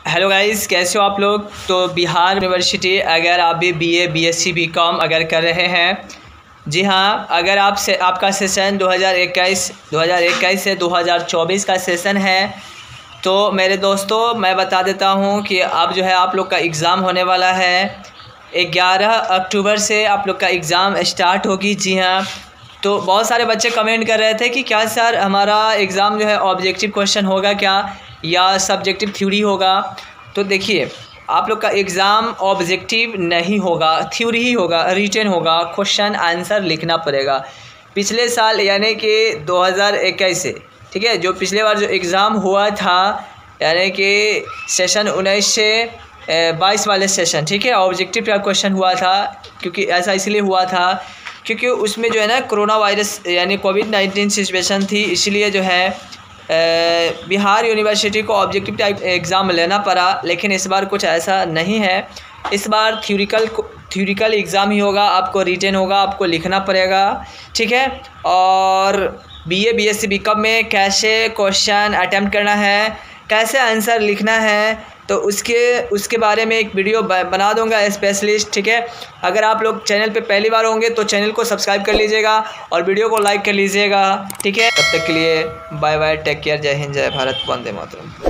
Hello guys, कैसे हो आप लोग। तो बिहार यूनिवर्सिटी, अगर आप भी बीए, बीएससी, बीकॉम अगर कर रहे हैं, जी हाँ, अगर आपका सेशन 2021 से 2024 का सेशन है, तो मेरे दोस्तों मैं बता देता हूँ कि अब जो है आप लोग का एग्ज़ाम होने वाला है। 11 अक्टूबर से आप लोग का एग्ज़ाम स्टार्ट होगी। जी हाँ, तो बहुत सारे बच्चे कमेंट कर रहे थे कि क्या सर हमारा एग्ज़ाम जो है ऑब्जेक्टिव क्वेश्चन होगा क्या, या सब्जेक्टिव थ्योरी होगा। तो देखिए, आप लोग का एग्ज़ाम ऑब्जेक्टिव नहीं होगा, थ्योरी ही होगा, रिटन होगा, क्वेश्चन आंसर लिखना पड़ेगा। पिछले साल यानी कि 2021 से, ठीक है, जो पिछले बार जो एग्ज़ाम हुआ था यानी कि सेशन 19 से 22 वाले सेशन, ठीक है, ऑब्जेक्टिव का क्वेश्चन हुआ था। क्योंकि ऐसा इसलिए हुआ था क्योंकि उसमें जो है ना कोरोना वायरस यानी कोविड-19 सिचुएशन थी, इसलिए जो है बिहार यूनिवर्सिटी को ऑब्जेक्टिव टाइप एग्ज़ाम लेना पड़ा। लेकिन इस बार कुछ ऐसा नहीं है, इस बार थ्योरिकल एग्ज़ाम ही होगा, आपको रिटन होगा, आपको लिखना पड़ेगा, ठीक है। और बीए, बीएससी, बीकॉम में कैसे क्वेश्चन अटेम्प्ट करना है, कैसे आंसर लिखना है, तो उसके बारे में एक वीडियो बना दूंगा स्पेशलिस्ट, ठीक है। अगर आप लोग चैनल पे पहली बार होंगे तो चैनल को सब्सक्राइब कर लीजिएगा और वीडियो को लाइक कर लीजिएगा, ठीक है। तब तक के लिए बाय बाय, टेक केयर, जय हिंद, जय भारत, वंदे मातरम।